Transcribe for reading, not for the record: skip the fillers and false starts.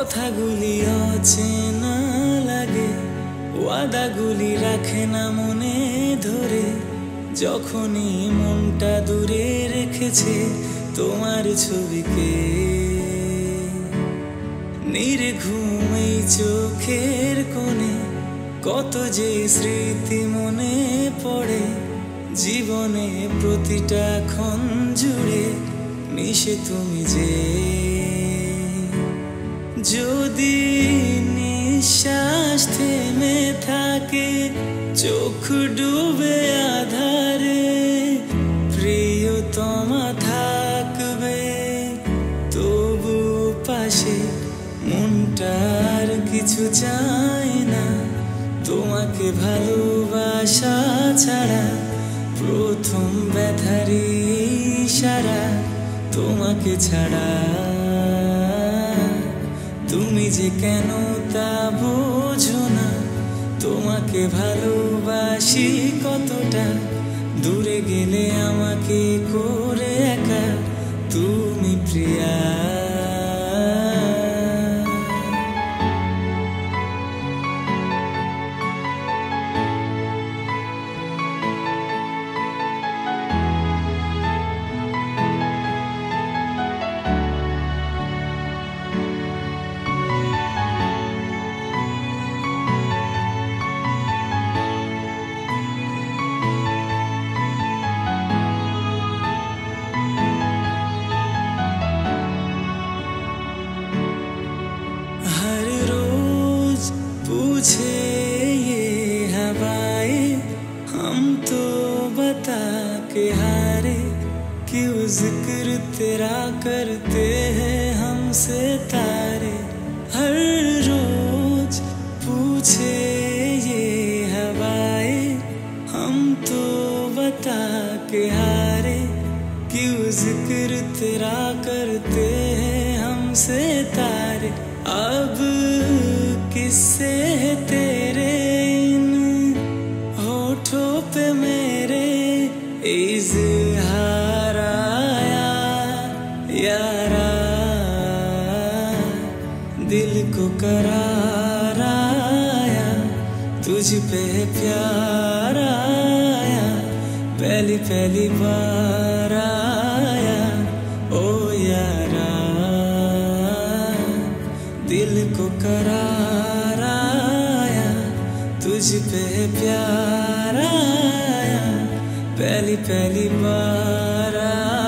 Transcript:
কথাগুলি অচেনা লাগে, ওয়াদাগুলি রাখে না মনে ধরে। যখনই মনটা দূরে রেখেছে তোমার ছবিকে, নির্ঘুম এই চোখের কোণে কত যে স্মৃতি মনে পড়ে। জীবনে প্রতিটা ক্ষণ জুড়ে মিশে তুমি যে। যদি নিঃশ্বাস থেমে থাকে, চোখ ডুবে আধারে, প্রিয়তমা থাকবে তবু পাশে। মনটার কিছু চায় না তোমাকে ভালোবাসা ছাড়া। প্রথম ব্যথারি ইশারা তোমাকে ছাড়া। তুমি যে কেন তা বোঝো না, তোমাকে ভালোবাসি কতটা। দূরে গেলে আমাকে করে একা তুমি প্রিয়া। हर रोज पूछे ये हवाएं, हम तो बता के हारे। क्यों जिक्र तेरा करते हैं हमसे तारे। हर रोज पूछे ये हवाएं, हम तो बता के हारे। क्यों जिक्र तेरा करते हैं हमसे तारे। अब किससे तेरे इन होठों पे मेरे इज़हार आया यारा। दिल को करार आया, तुझ पे प्यार आया। पहली पहली बार आया ओ यारा। दिल को करार आया, तुझ पे प्यार आया। पहली पहली बार आया।